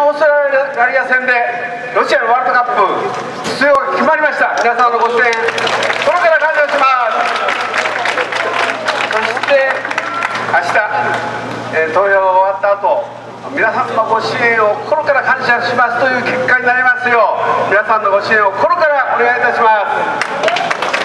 オーストラリア戦でロシアのワールドカップ出場が決まりました。皆さんのご支援心から感謝します。そして明日、投票が終わった後、皆さんのご支援を心から感謝しますという結果になりますよう、皆さんのご支援を心からお願いいたします。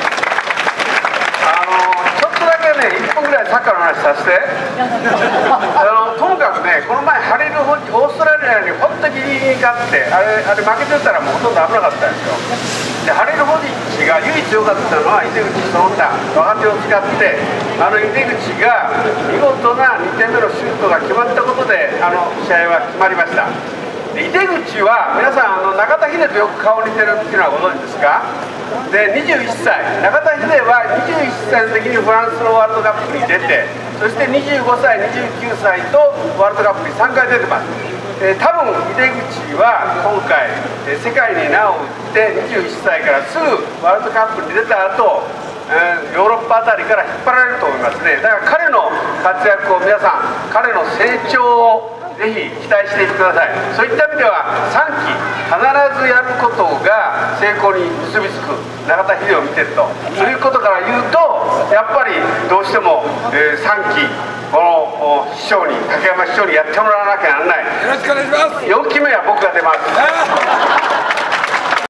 ちょっとだけね、1分ぐらいサッカーの話させて。ともかくね、この前ハリル・ホジ、オーストラリアに本当に勝って、あれ負けてたらもうほとんど危なかったんですよ。でハリル・ホジッチが唯一良かったのは井出口その他若手を使って、井出口が見事な2点目のシュートが決まったことで試合は決まりました。で井出口は皆さん中田秀とよく顔似てるっていうのはご存知ですか？で21歳、中田秀は21歳の時にフランスのワールドカップに出て、そして25歳、29歳とワールドカップに3回出てます。多分井出口は今回世界に名を売って21歳からすぐワールドカップに出た後、ヨーロッパあたりから引っ張られると思いますね。だから彼の活躍を皆さん、彼の成長をぜひ期待していてください。そういった意味では3期必ずやることが成功に結びつく中田秀を見てると、そういうことから言うと、やっぱりどうしても、3期この師匠に、竹山師匠にやってもらわなきゃならない。 よろしくお願いします。 4期目は僕が出ます。